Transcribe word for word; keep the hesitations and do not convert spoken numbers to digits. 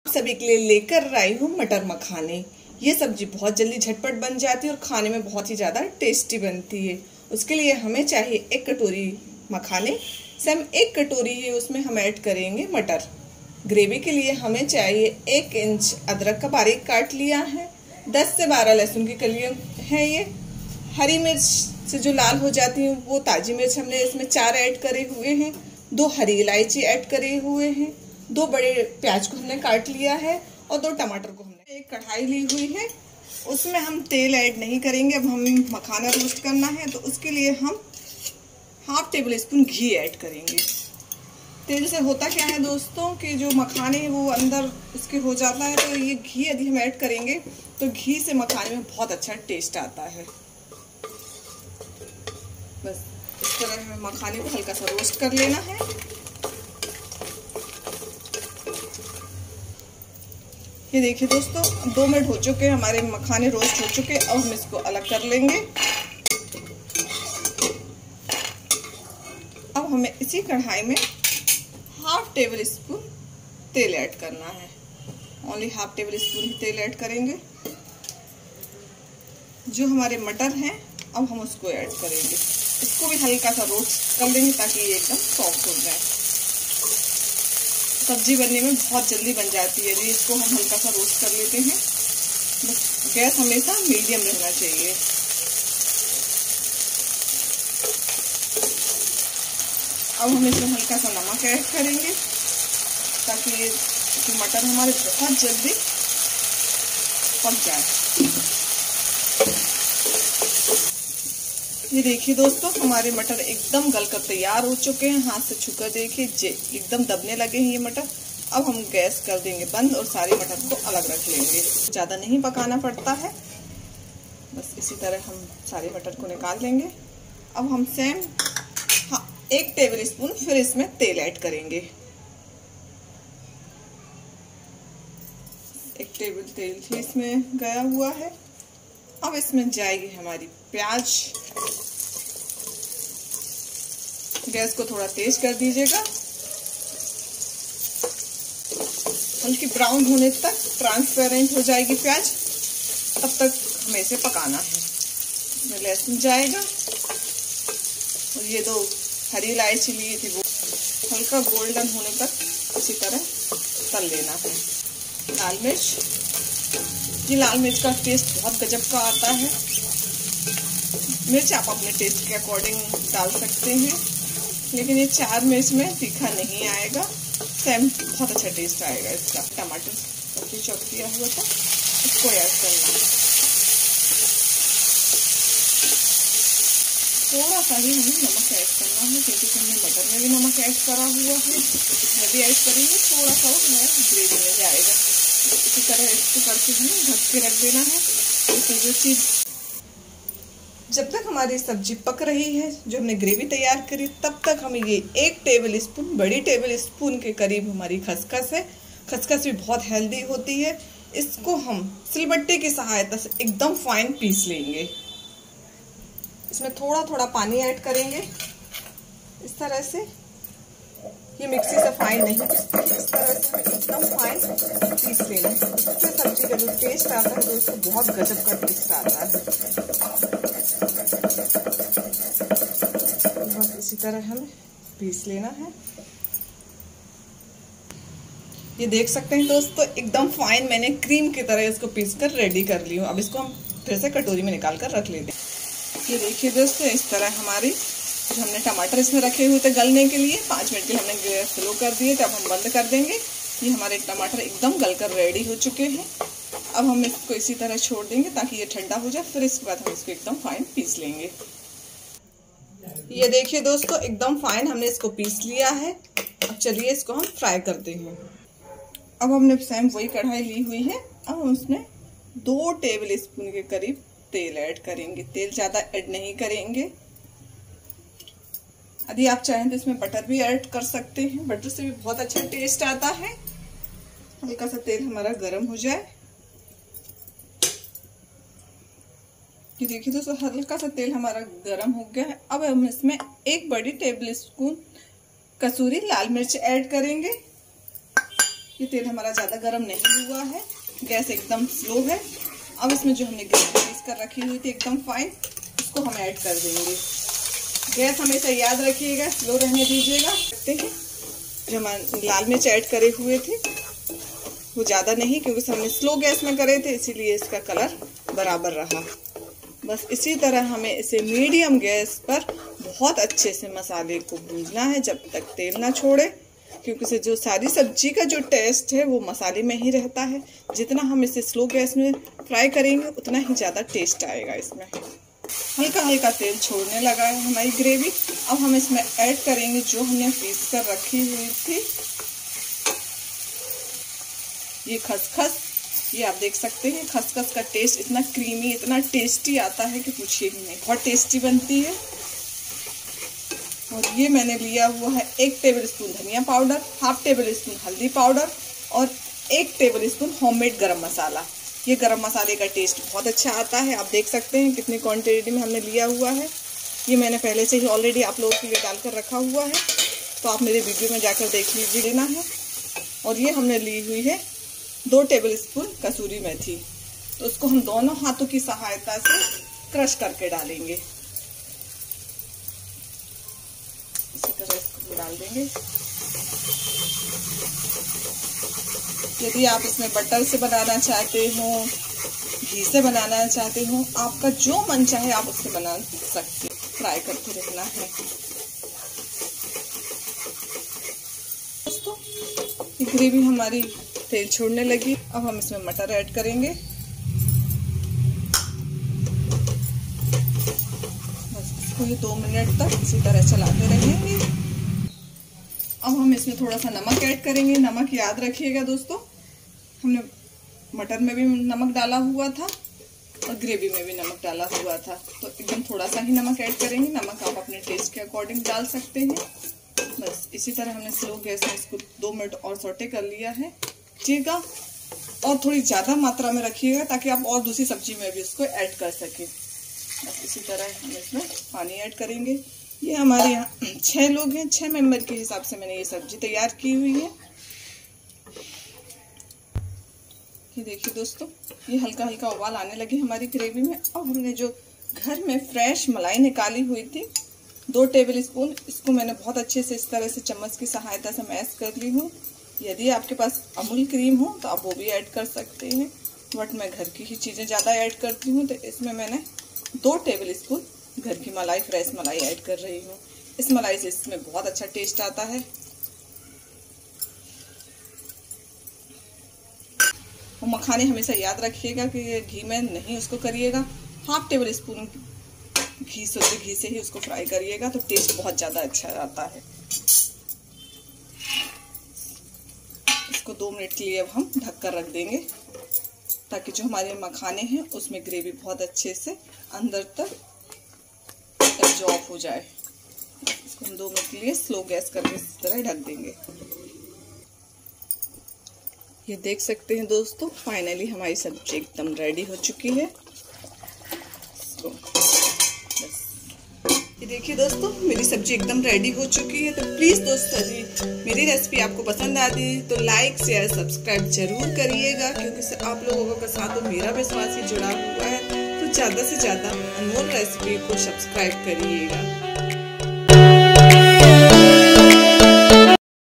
सभी के लिए लेकर आई हूँ मटर मखाने। ये सब्जी बहुत जल्दी झटपट बन जाती है और खाने में बहुत ही ज़्यादा टेस्टी बनती है। उसके लिए हमें चाहिए एक कटोरी मखाने, सेम एक कटोरी ही उसमें हम ऐड करेंगे मटर। ग्रेवी के लिए हमें चाहिए एक इंच अदरक का बारीक काट लिया है, दस से बारह लहसुन की कलियां हैं ये। हरी मिर्च से जो लाल हो जाती है वो ताजी मिर्च हमने इसमें चार ऐड करे हुए हैं, दो हरी इलायची ऐड करे हुए हैं, दो बड़े प्याज को हमने काट लिया है और दो टमाटर को हमने। एक कढ़ाई ली हुई है, उसमें हम तेल ऐड नहीं करेंगे। अब हम मखाना रोस्ट करना है तो उसके लिए हम हाफ टेबल स्पून घी ऐड करेंगे। तेल से होता क्या है दोस्तों कि जो मखाने वो अंदर इसके हो जाता है, तो ये घी यदि हम ऐड करेंगे तो घी से मखाने में बहुत अच्छा टेस्ट आता है। बस इस तरह हमें मखाने को हल्का सा रोस्ट कर लेना है। ये देखिए दोस्तों, दो मिनट हो चुके हैं, हमारे मखाने रोस्ट हो चुके हैं। अब हम इसको अलग कर लेंगे। अब हमें इसी कढ़ाई में हाफ टेबल स्पून तेल ऐड करना है। ओनली हाफ टेबल स्पून ही तेल ऐड करेंगे। जो हमारे मटर हैं अब हम उसको ऐड करेंगे। इसको भी हल्का सा रोस्ट कर लेंगे ताकि ये एकदम सॉफ्ट हो जाए। सब्जी बनने में बहुत जल्दी बन जाती है, यदि इसको हम हल्का सा रोस्ट कर लेते हैं। बस गैस हमेशा मीडियम रहना चाहिए। अब हम इसमें हल्का सा नमक ऐड करेंगे ताकि ये मटर हमारे बहुत जल्दी पक जाए। ये देखिए दोस्तों, हमारे मटर एकदम गलकर तैयार हो चुके हैं। हाथ से छूकर देखिए एकदम दबने लगे हैं ये मटर। अब हम गैस कर देंगे बंद और सारे मटर को अलग रख लेंगे। ज़्यादा नहीं पकाना पड़ता है, बस इसी तरह हम सारे मटर को निकाल लेंगे। अब हम सेम हाँ एक टेबल स्पून फिर इसमें तेल ऐड करेंगे। एक टेबल तेल ही इसमें गया हुआ है। अब इसमें जाएगी हमारी प्याज। गैस को थोड़ा तेज कर दीजिएगा। हल्की ब्राउन होने तक ट्रांसपेरेंट हो जाएगी प्याज, तब तक हमें इसे पकाना है। इसमें लहसुन जाएगा और ये दो हरी इलायची ली थी वो हल्का गोल्डन होने तक इसी तरह तल लेना है। लाल मिर्च, ये लाल मिर्च का टेस्ट बहुत गजब का आता है। मिर्च आप अपने टेस्ट के अकॉर्डिंग डाल सकते हैं, लेकिन ये चार मिर्च में तीखा नहीं आएगा, सेम बहुत अच्छा टेस्ट आएगा इसका। टमाटर पतली चॉप किया हुआ था, इसको ऐड करना है। थोड़ा सा ही हमें नमक ऐड करना है क्योंकि हमने मटर में भी नमक ऐड करा हुआ है, इसमें भी ऐड करेंगे। थोड़ा सा वो हमारा ग्रेवी में जाएगा। इसी तरह इसको करके हमें ढक के रख देना है। इसमें जो चीज़ जब तक हमारी सब्जी पक रही है, जो हमने ग्रेवी तैयार करी, तब तक हमें ये एक टेबल स्पून बड़ी टेबल स्पून के करीब हमारी खसखस है। खसखस भी बहुत हेल्दी होती है। इसको हम सिलबट्टे की सहायता से एकदम फाइन पीस लेंगे। इसमें थोड़ा थोड़ा पानी ऐड करेंगे। इस तरह से ये मिक्सी से फाइन नहीं पीसती, इस तरह से हमें एकदम फाइन पीस लेना है। इससे सब्जी का जो टेस्ट आता है दोस्तों बहुत गजब का टेस्ट आता है। बस इसी तरह हमें पीस लेना है। ये देख सकते हैं दोस्तों, एकदम फाइन मैंने क्रीम की तरह इसको पीस कर रेडी कर ली हूँ। अब इसको हम फिर से कटोरी में निकाल कर रख लेते हैं। ये देखिए दोस्तों, इस तरह हमारी जो हमने टमाटर इसमें रखे हुए थे गलने के लिए, पाँच मिनट के लिए हमने गैस स्लो कर दिए थे। अब हम बंद कर देंगे। ये हमारे टमाटर एकदम गलकर रेडी हो चुके हैं। अब हम इसको इसी तरह छोड़ देंगे ताकि ये ठंडा हो जाए, फिर इसके बाद हम इसको एकदम फाइन पीस लेंगे। ये देखिए दोस्तों, एकदम फाइन हमने इसको पीस लिया है। अब चलिए इसको हम फ्राई करते हैं। अब हमने सेम वही कढ़ाई ली हुई है। अब हम उसमें दो टेबल स्पून के करीब तेल ऐड करेंगे। तेल ज़्यादा ऐड नहीं करेंगे। यदि आप चाहें तो इसमें बटर भी ऐड कर सकते हैं, बटर से भी बहुत अच्छा टेस्ट आता है। हल्का सा तेल हमारा गर्म हो जाए। ये देखिए दोस्तों, हल्का सा तेल हमारा गर्म हो गया है। अब हम इसमें एक बड़ी टेबल स्पून कसूरी लाल मिर्च ऐड करेंगे। ये तेल हमारा ज़्यादा गर्म नहीं हुआ है, गैस एकदम स्लो है। अब इसमें जो हमने ग्रेवी पीस कर रखी हुई थी एकदम फाइन, उसको हम ऐड कर देंगे। गैस हमेशा याद रखिएगा, स्लो रहने दीजिएगा। देखते हैं जो हम लाल मिर्च ऐड करे हुए थे वो ज़्यादा नहीं, क्योंकि हमने स्लो गैस में करे थे, इसीलिए इसका कलर बराबर रहा। बस इसी तरह हमें इसे मीडियम गैस पर बहुत अच्छे से मसाले को भूनना है जब तक तेल ना छोड़े, क्योंकि इसे जो सारी सब्जी का जो टेस्ट है वो मसाले में ही रहता है। जितना हम इसे स्लो गैस में फ्राई करेंगे उतना ही ज़्यादा टेस्ट आएगा इसमें। हल्का हल्का तेल छोड़ने लगा है हमारी ग्रेवी। अब हम इसमें ऐड करेंगे जो हमने पीस कर रखी हुई थी ये खसखस। ये आप देख सकते हैं खसखस का टेस्ट इतना क्रीमी, इतना टेस्टी आता है कि पूछिए ही नहीं, बहुत टेस्टी बनती है। और ये मैंने लिया हुआ है एक टेबल स्पून धनिया पाउडर, हाफ टेबल स्पून हल्दी पाउडर और एक टेबल स्पून होममेड गरम मसाला। ये गरम मसाले का टेस्ट बहुत अच्छा आता है। आप देख सकते हैं कितनी क्वांटिटी में हमने लिया हुआ है। ये मैंने पहले से ही ऑलरेडी आप लोगों के लिए डालकर रखा हुआ है, तो आप मेरे वीडियो में जाकर देख लीजिए लेना है। और ये हमने ली हुई है दो टेबल स्पून कसूरी मेथी, तो उसको हम दोनों हाथों की सहायता से क्रश करके डालेंगे। इसी तरह इसको डाल देंगे। यदि आप इसमें बटर से बनाना चाहते हो, घी से बनाना चाहते हो, आपका जो मन चाहे आप उससे बना सकते हो। फ्राई करते रहना है दोस्तों। ये ग्रेवी हमारी तेल छोड़ने लगी। अब हम इसमें मटर ऐड करेंगे। बस इसको ये दो मिनट तक इसी तरह चलाते रहेंगे। अब हम इसमें थोड़ा सा नमक ऐड करेंगे। नमक याद रखिएगा दोस्तों, हमने मटर में भी नमक डाला हुआ था और ग्रेवी में भी नमक डाला हुआ था, तो एकदम थोड़ा सा ही नमक ऐड करेंगे। नमक आप अपने टेस्ट के अकॉर्डिंग डाल सकते हैं। बस इसी तरह हमने स्लो गैस में इसको दो मिनट और सौटे कर लिया है। रखिएगा और थोड़ी ज़्यादा मात्रा में रखिएगा ताकि आप और दूसरी सब्जी में भी इसको ऐड कर सकें। बस इसी तरह हम इसमें पानी ऐड करेंगे। ये हमारे यहाँ छः लोग हैं, छः मेंबर के हिसाब से मैंने ये सब्जी तैयार की हुई है। ये देखिए दोस्तों, ये हल्का हल्का उबाल आने लगी हमारी ग्रेवी में। अब हमने जो घर में फ्रेश मलाई निकाली हुई थी दो टेबल स्पून, इसको मैंने बहुत अच्छे से इस तरह से चम्मच की सहायता से मैश कर ली हूँ। यदि आपके पास अमूल क्रीम हो तो आप वो भी ऐड कर सकते हैं, बट मैं घर की ही चीज़ें ज़्यादा ऐड करती हूँ, तो इसमें मैंने दो टेबल स्पून घर की मलाई, फ्रेश मलाई ऐड कर रही हूँ। इस मलाई से इसमें बहुत अच्छा टेस्ट आता है। और मखाने हमेशा याद रखिएगा कि घी में नहीं उसको करिएगा, हाफ टेबल स्पून घी, शुद्ध घी से ही उसको फ्राई करिएगा तो टेस्ट बहुत ज़्यादा अच्छा आता है। इसको दो मिनट के लिए अब हम ढक कर रख देंगे ताकि जो हमारे मखाने हैं उसमें ग्रेवी बहुत अच्छे से अंदर तक एब्जॉर्ब हो जाए। इसको हम दो मिनट के लिए स्लो गैस करके इस तरह ढक देंगे। ये देख सकते हैं दोस्तों, फाइनली हमारी सब्जी एकदम रेडी हो चुकी है। इसको बस ये देखिए दोस्तों, मेरी सब्जी एकदम रेडी हो चुकी है। तो प्लीज़ दोस्तों जी, मेरी रेसिपी आपको पसंद आती तो लाइक शेयर सब्सक्राइब जरूर करिएगा, क्योंकि आप लोगों के साथ तो मेरा विश्वास ही जुड़ा हुआ है। तो ज़्यादा से ज़्यादा अनमोल रेसिपी को सब्सक्राइब करिएगा।